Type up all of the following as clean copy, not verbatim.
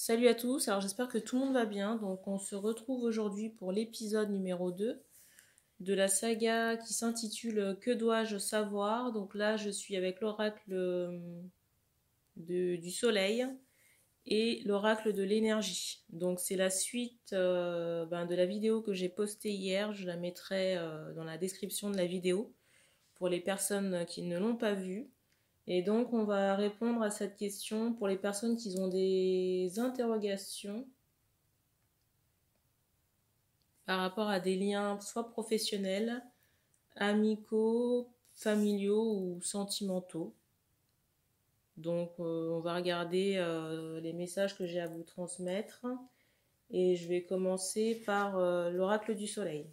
Salut à tous, alors j'espère que tout le monde va bien. Donc on se retrouve aujourd'hui pour l'épisode numéro 2 de la saga qui s'intitule Que dois-je savoir? Donc là je suis avec l'oracle du soleil et l'oracle de l'énergie. Donc c'est la suite de la vidéo que j'ai postée hier, je la mettrai dans la description de la vidéo pour les personnes qui ne l'ont pas vue. Et donc, on va répondre à cette question pour les personnes qui ont des interrogations par rapport à des liens soit professionnels, amicaux, familiaux ou sentimentaux. Donc, on va regarder les messages que j'ai à vous transmettre. Et je vais commencer par l'oracle du soleil.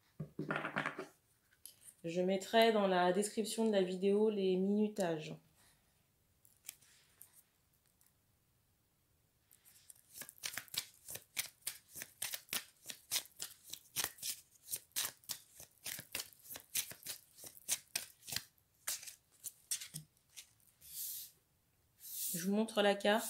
Je mettrai dans la description de la vidéo les minutages. Je vous montre la carte.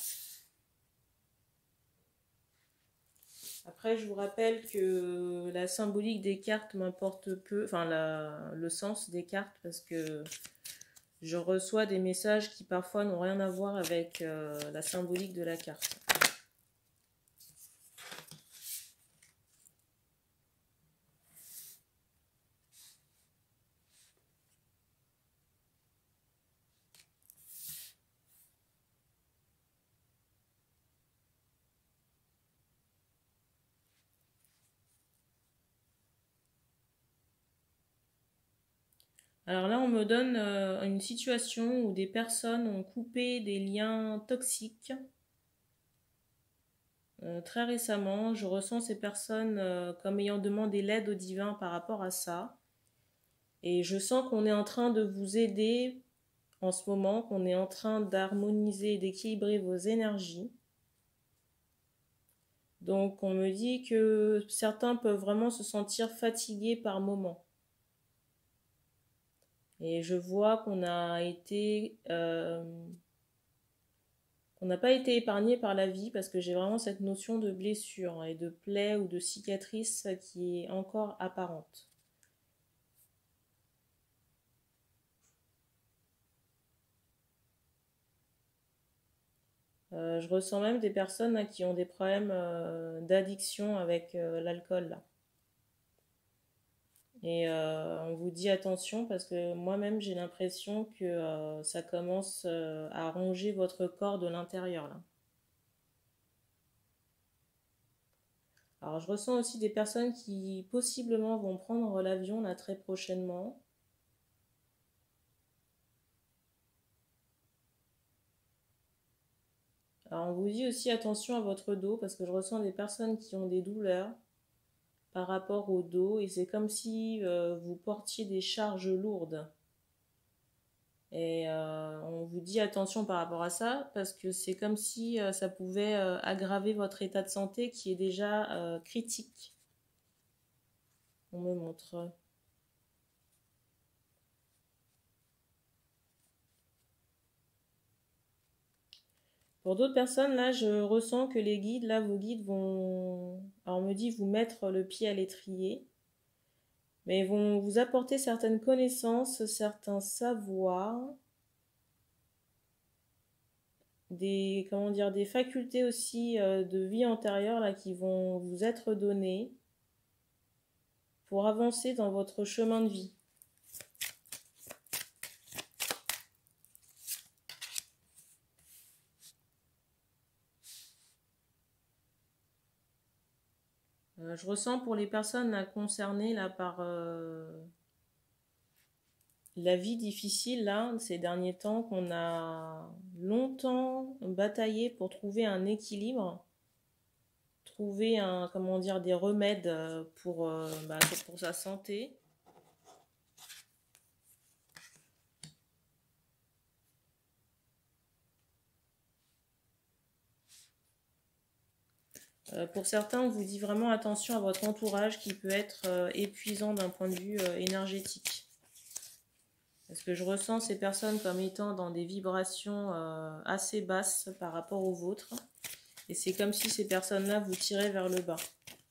Après, je vous rappelle que la symbolique des cartes m'importe peu, enfin le sens des cartes, parce que je reçois des messages qui parfois n'ont rien à voir avec la symbolique de la carte. Alors là, on me donne une situation où des personnes ont coupé des liens toxiques. Très récemment, je ressens ces personnes comme ayant demandé l'aide au divin par rapport à ça. Et je sens qu'on est en train de vous aider en ce moment, qu'on est en train d'harmoniser et d'équilibrer vos énergies. Donc on me dit que certains peuvent vraiment se sentir fatigués par moments. Et je vois qu'on n'a pas été épargné par la vie, parce que j'ai vraiment cette notion de blessure et de plaie ou de cicatrice qui est encore apparente. Je ressens même des personnes là, qui ont des problèmes d'addiction avec l'alcool là. Et on vous dit attention, parce que moi-même j'ai l'impression que ça commence à ronger votre corps de l'intérieur là. Alors je ressens aussi des personnes qui possiblement vont prendre l'avion là très prochainement. Alors on vous dit aussi attention à votre dos, parce que je ressens des personnes qui ont des douleurs par rapport au dos, et c'est comme si vous portiez des charges lourdes. Et on vous dit attention par rapport à ça, parce que c'est comme si ça pouvait aggraver votre état de santé qui est déjà critique. On me montre. Pour d'autres personnes, là, je ressens que les guides, là, vos guides vont, alors on me dit vous mettre le pied à l'étrier, mais ils vont vous apporter certaines connaissances, certains savoirs, des, comment dire, des facultés aussi de vie antérieure là qui vont vous être données pour avancer dans votre chemin de vie. Je ressens pour les personnes là, concernées là, par la vie difficile là, ces derniers temps, qu'on a longtemps bataillé pour trouver un équilibre, trouver un, comment dire, des remèdes pour sa santé. Pour certains, on vous dit vraiment attention à votre entourage qui peut être épuisant d'un point de vue énergétique. Parce que je ressens ces personnes comme étant dans des vibrations assez basses par rapport aux vôtres. Et c'est comme si ces personnes-là vous tiraient vers le bas.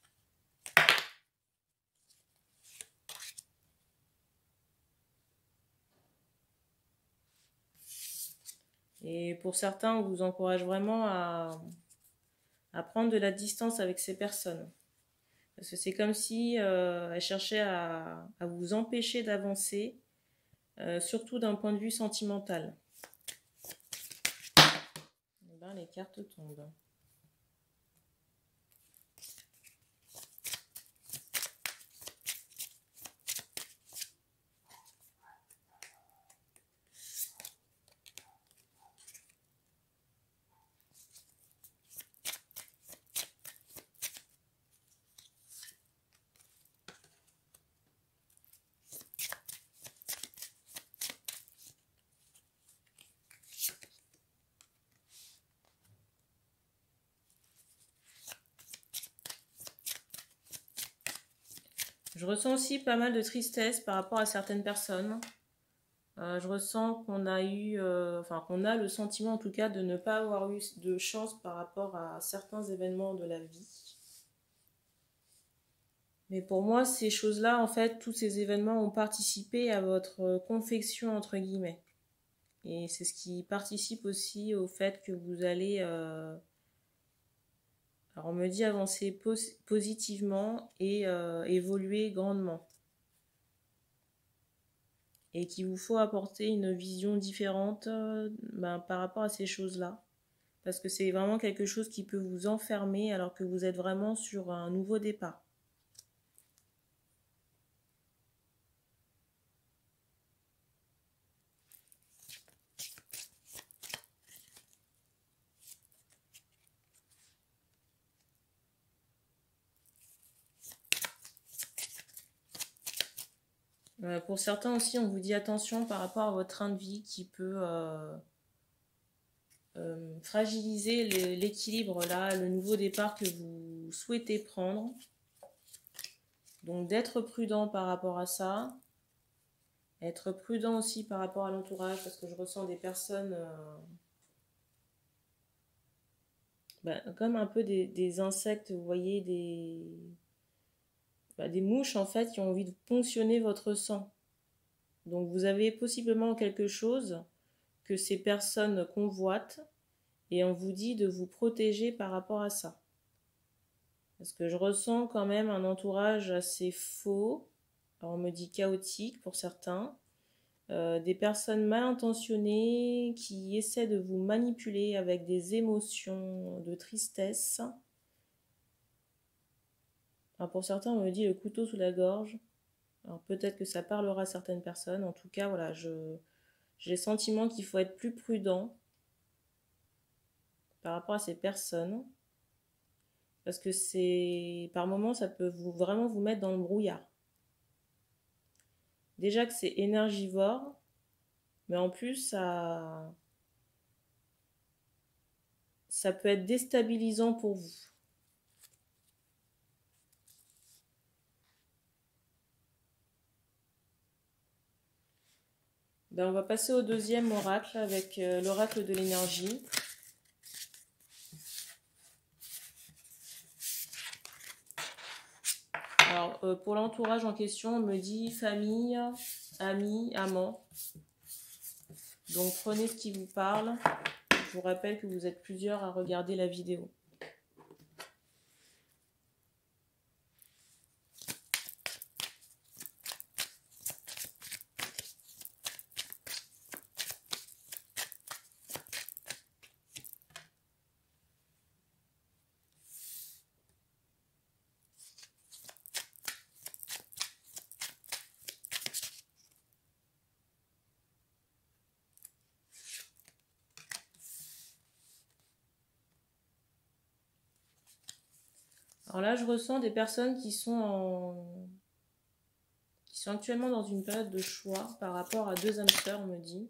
Et pour certains, on vous encourage vraiment à prendre de la distance avec ces personnes. Parce que c'est comme si elles cherchaient à vous empêcher d'avancer, surtout d'un point de vue sentimental. Et ben, les cartes tombent. Je ressens aussi pas mal de tristesse par rapport à certaines personnes. Je ressens qu'on a eu, qu'on a le sentiment en tout cas de ne pas avoir eu de chance par rapport à certains événements de la vie. Mais pour moi, ces choses-là, en fait, tous ces événements ont participé à votre confection, entre guillemets. Et c'est ce qui participe aussi au fait que vous allez, alors on me dit avancer positivement et évoluer grandement. Et qu'il vous faut apporter une vision différente par rapport à ces choses-là. Parce que c'est vraiment quelque chose qui peut vous enfermer alors que vous êtes vraiment sur un nouveau départ. Pour certains aussi, on vous dit attention par rapport à votre train de vie qui peut fragiliser l'équilibre là, le nouveau départ que vous souhaitez prendre. Donc d'être prudent par rapport à ça. Être prudent aussi par rapport à l'entourage parce que je ressens des personnes comme un peu des insectes, vous voyez, des mouches en fait qui ont envie de ponctionner votre sang. Donc vous avez possiblement quelque chose que ces personnes convoitent et on vous dit de vous protéger par rapport à ça. Parce que je ressens quand même un entourage assez faux, alors on me dit chaotique pour certains, des personnes mal intentionnées qui essaient de vous manipuler avec des émotions de tristesse. Alors pour certains, on me dit le couteau sous la gorge. Alors peut-être que ça parlera à certaines personnes. En tout cas, voilà, j'ai le sentiment qu'il faut être plus prudent par rapport à ces personnes. Parce que par moments, ça peut vraiment vous mettre dans le brouillard. Déjà que c'est énergivore, mais en plus, ça peut être déstabilisant pour vous. On va passer au deuxième oracle avec l'oracle de l'énergie. Alors, pour l'entourage en question, on me dit famille, amis, amants. Donc, prenez ce qui vous parle. Je vous rappelle que vous êtes plusieurs à regarder la vidéo. Alors là, je ressens des personnes qui sont actuellement dans une période de choix par rapport à deux âmes sœurs, on me dit.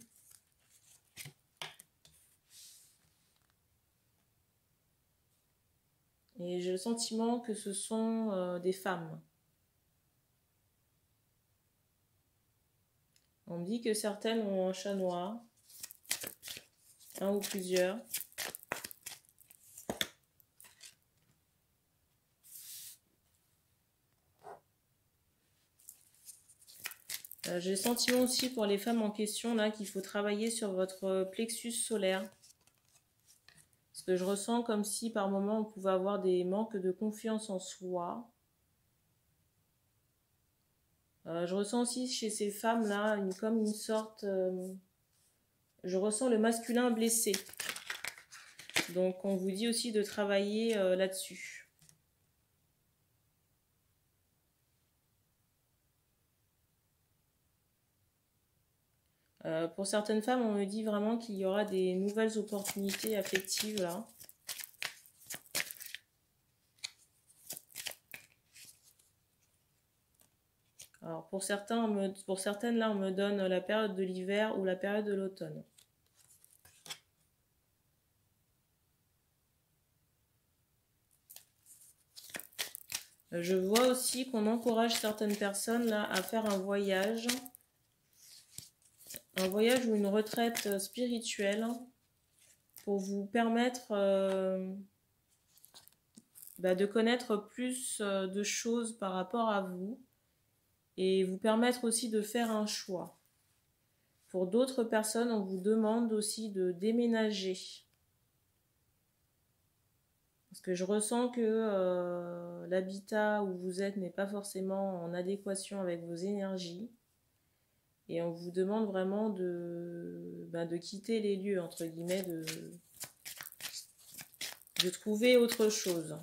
Et j'ai le sentiment que ce sont des femmes. On me dit que certaines ont un chat noir, un ou plusieurs. J'ai le sentiment aussi pour les femmes en question là qu'il faut travailler sur votre plexus solaire. Parce que je ressens comme si par moment on pouvait avoir des manques de confiance en soi. Je ressens aussi chez ces femmes là comme une sorte... je ressens le masculin blessé. Donc on vous dit aussi de travailler là-dessus. Pour certaines femmes, on me dit vraiment qu'il y aura des nouvelles opportunités affectives là. Alors pour certaines là, on me donne la période de l'hiver ou la période de l'automne. Je vois aussi qu'on encourage certaines personnes là à faire un voyage ou une retraite spirituelle pour vous permettre de connaître plus de choses par rapport à vous et vous permettre aussi de faire un choix. Pour d'autres personnes, on vous demande aussi de déménager. Parce que je ressens que l'habitat où vous êtes n'est pas forcément en adéquation avec vos énergies. Et on vous demande vraiment de quitter les lieux, entre guillemets, de trouver autre chose.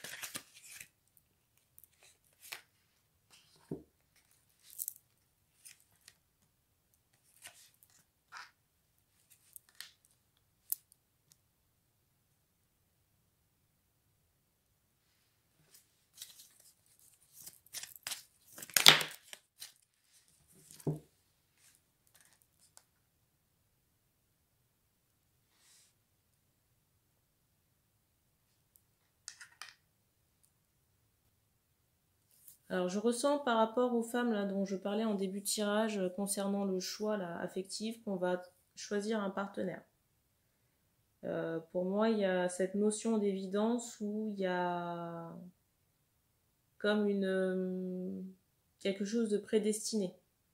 Alors je ressens par rapport aux femmes là, dont je parlais en début de tirage concernant le choix là, affectif qu'on va choisir un partenaire. Pour moi, il y a cette notion d'évidence où il y a comme quelque chose de prédestiné.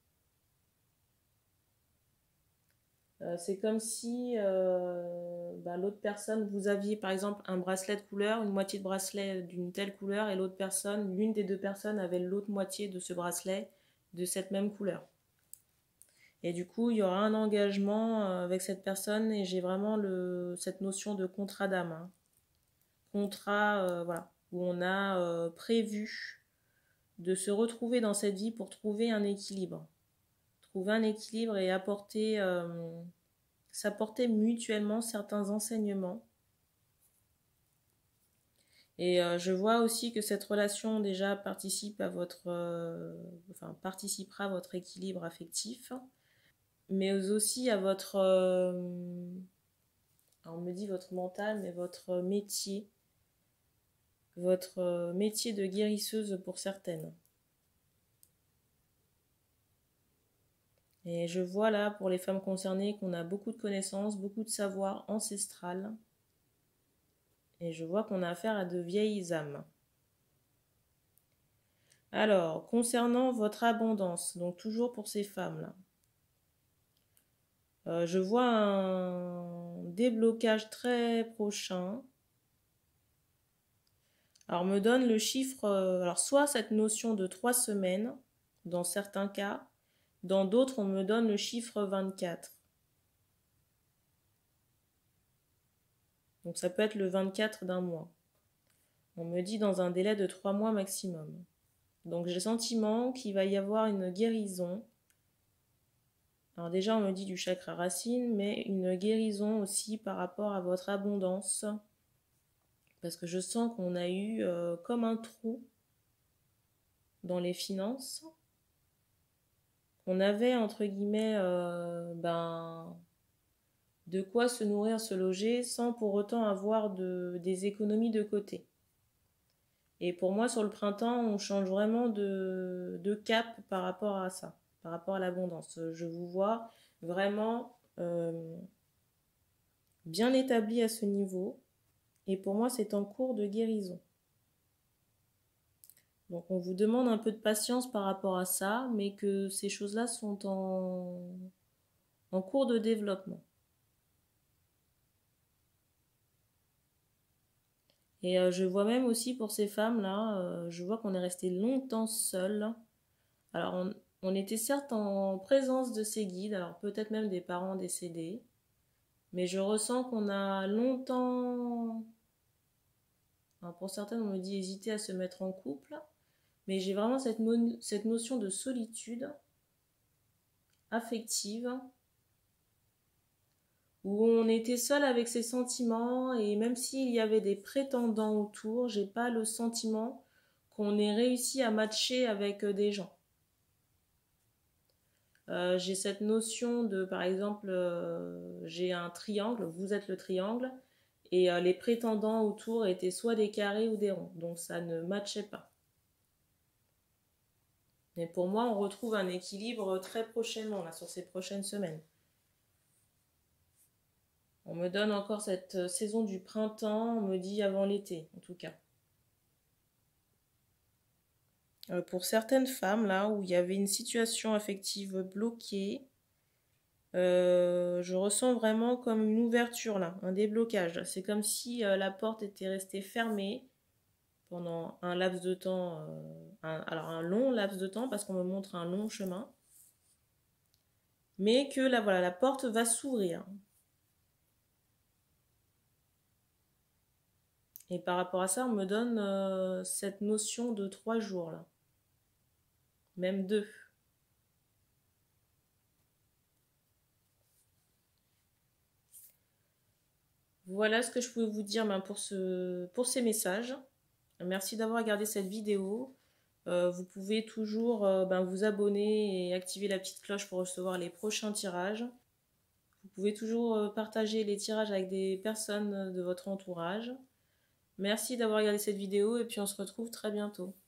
C'est comme si l'autre personne, vous aviez par exemple un bracelet de couleur, une moitié de bracelet d'une telle couleur, et l'autre personne, l'une des deux personnes avait l'autre moitié de ce bracelet de cette même couleur. Et du coup, il y aura un engagement avec cette personne, et j'ai vraiment cette notion de contrat d'âme. Hein. Contrat, voilà, où on a prévu de se retrouver dans cette vie pour trouver un équilibre. Trouver un équilibre et s'apporter mutuellement certains enseignements. Et je vois aussi que cette relation déjà participera à votre équilibre affectif, mais aussi à votre, on me dit votre mental, mais votre métier de guérisseuse pour certaines. Et je vois là, pour les femmes concernées, qu'on a beaucoup de connaissances, beaucoup de savoir ancestral. Et je vois qu'on a affaire à de vieilles âmes. Alors, concernant votre abondance, donc toujours pour ces femmes-là, je vois un déblocage très prochain. Alors, on me donne le chiffre, alors soit cette notion de 3 semaines, dans certains cas, dans d'autres, on me donne le chiffre 24. Donc, ça peut être le 24 d'un mois. On me dit dans un délai de 3 mois maximum. Donc, j'ai le sentiment qu'il va y avoir une guérison. Alors déjà, on me dit du chakra racine, mais une guérison aussi par rapport à votre abondance. Parce que je sens qu'on a eu comme un trou dans les finances. On avait, entre guillemets, de quoi se nourrir, se loger, sans pour autant avoir des économies de côté. Et pour moi, sur le printemps, on change vraiment de cap par rapport à ça, par rapport à l'abondance. Je vous vois vraiment bien établi à ce niveau. Et pour moi, c'est en cours de guérison. Donc on vous demande un peu de patience par rapport à ça, mais que ces choses-là sont en cours de développement. Et je vois même aussi pour ces femmes-là, je vois qu'on est resté longtemps seul. Alors on était certes en présence de ces guides, alors peut-être même des parents décédés, mais je ressens qu'on a longtemps, alors pour certaines on me dit hésiter à se mettre en couple, mais j'ai vraiment cette notion de solitude affective où on était seul avec ses sentiments et même s'il y avait des prétendants autour, j'ai pas le sentiment qu'on ait réussi à matcher avec des gens. J'ai cette notion de, par exemple, j'ai un triangle, vous êtes le triangle, et les prétendants autour étaient soit des carrés ou des ronds, donc ça ne matchait pas. Mais pour moi, on retrouve un équilibre très prochainement, là, sur ces prochaines semaines. On me donne encore cette saison du printemps, on me dit avant l'été, en tout cas. Pour certaines femmes, là, où il y avait une situation affective bloquée, je ressens vraiment comme une ouverture, là, un déblocage. C'est comme si la porte était restée fermée pendant un laps de temps, alors un long laps de temps, parce qu'on me montre un long chemin, mais que là, voilà, la porte va s'ouvrir. Et par rapport à ça, on me donne cette notion de 3 jours, là. Même 2. Voilà ce que je pouvais vous dire pour ces messages. Merci d'avoir regardé cette vidéo. Vous pouvez toujours vous abonner et activer la petite cloche pour recevoir les prochains tirages. Vous pouvez toujours partager les tirages avec des personnes de votre entourage. Merci d'avoir regardé cette vidéo et puis on se retrouve très bientôt.